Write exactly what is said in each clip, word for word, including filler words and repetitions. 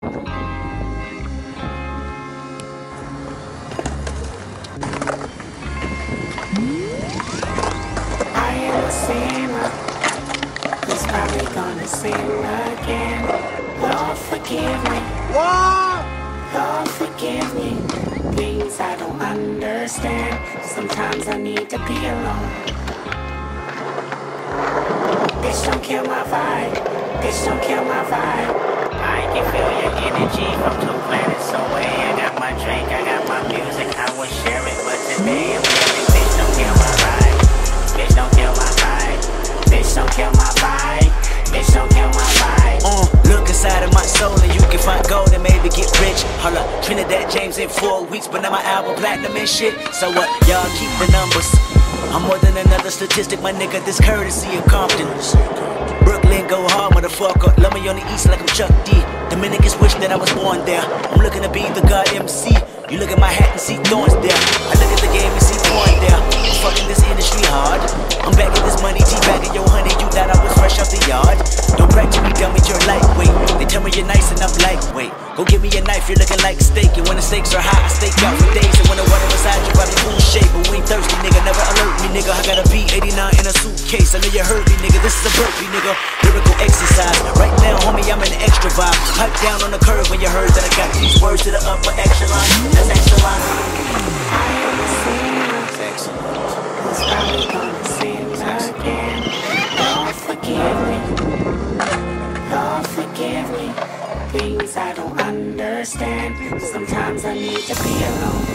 It's probably gonna sing again. Lord, forgive me. What? Lord, forgive me. Things I don't understand. Sometimes I need to be alone. Bitch, don't kill my vibe. Bitch, don't kill my vibe. I can feel your energy from two planets away. I got my drink, I got my music. I would share it, but today I'm feeling. Bitch, don't kill my vibe. Bitch, don't kill my vibe. Bitch, don't kill my vibe. Bitch, don't kill my vibe. Uh, look inside of my soul and you can find gold and maybe get rich. Hold up, Trinidad James in four weeks, but now my album platinum and shit. So what? Y'all keep the numbers. I'm more than another statistic, my nigga. This courtesy of Compton. Brooklyn go hard, motherfucker. Love me on the east like I'm Chuck D. Dominicans wish that I was born there. I'm looking to be the God M C. You look at my hat and see thorns there. I look at the game and see porn there. I'm fucking this industry hard. I'm back in this money, T-bagging your honey. You thought I was fresh off the yard. Don't brag to me, dummy, you're lightweight. They tell me you're nice and I'm lightweight. Go give me a knife, you're looking like steak. And when the stakes are high, I stake out for days. And when the water inside you, probably cool shape. But we ain't thirsty, nigga, never alert me, nigga. I got a B eighty-nine in a suitcase. I know you heard me, nigga. This is a burpee, nigga. Lyrical exercise. Right now, homie, I'm in the extra vibe. Pipe down on the curve when you heard that I got these words to the upper echelon. That's echelon. I am a singer. It's probably gonna sing again. Lord, forgive me. Lord, forgive me. Things I don't understand. Sometimes I need to be alone.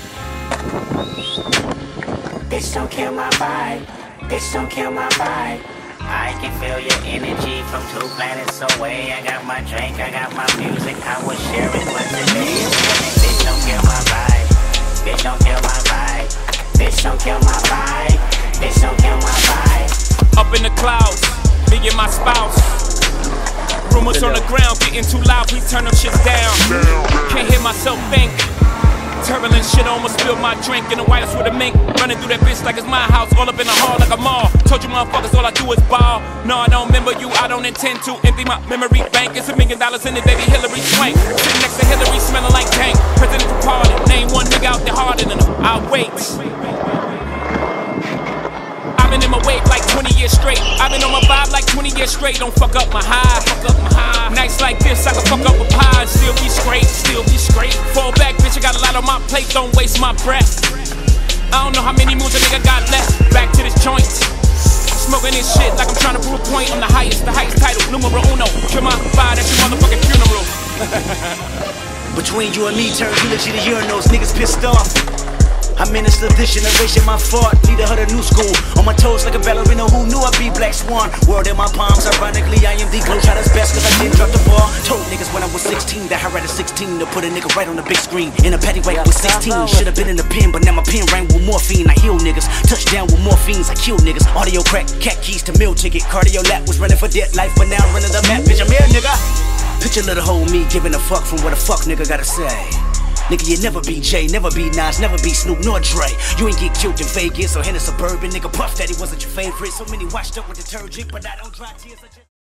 Bitch, don't kill my vibe. Bitch, don't kill my vibe. I can feel your energy from two planets away. I got my drink, I got my music. I would share it, but today I'm feeling. Bitch, don't kill my vibe. Bitch, don't kill my vibe. Bitch, don't kill my vibe. Bitch, don't kill my vibe. Up in the clouds, me and my spouse. Rumors on the ground getting too loud, please turn them shits down. Can't hear myself think. Turbulent shit, almost spilled my drink in the White House with a mink. Running through that bitch like it's my house, all up in the hall like a mall. Told you motherfuckers all I do is ball. No, I don't remember you, I don't intend to empty my memory bank. It's a million dollars in it, baby Hillary Swank. Sitting next to Hillary, smelling like tank. President for pardon, name one nigga out there harder than him. I'll wait. I've been in my wave like twenty years straight. I've been on my vibe like twenty years straight. Don't fuck up my high, fuck up my high. Nights like this, I can fuck up a pie and still be straight, still be straight. Fall back, bitch, I got a lot on my plate, don't waste my breath. I don't know how many moves a nigga got left. Back to this joint. Smoking this shit like I'm trying to prove a point. I'm the highest, the highest title, numero uno. Kill my vibe, that's your motherfucking funeral. Between you and me, turn eulogy to urinals, niggas pissed off. I minister this generation, my fault. Leader of the new school. On my toes like a ballerina who knew I'd be Black Swan. World in my palms, ironically, I am the globetrotter's best cause I didn't drop the ball. Told niggas when I was sixteen that I read a sixteen to put a nigga right on the big screen. In a paddy wagon with sixteen, should've been in the pen, but now my pen rang with morphine. I heal niggas, touchdown with morphines, I kill niggas. Audio crack, cat keys to meal ticket. Cardio lap was running for dead life, but now I'm running the map, bitch, I'm here, nigga. Picture little hoe me giving a fuck from what a fuck nigga gotta say. Nigga, you never be Jay, never be Nas, never be Snoop nor Dre. You ain't get killed in Vegas or in a suburban. Nigga, Puff Daddy wasn't your favorite. So many washed up with detergent, but I don't dry tears.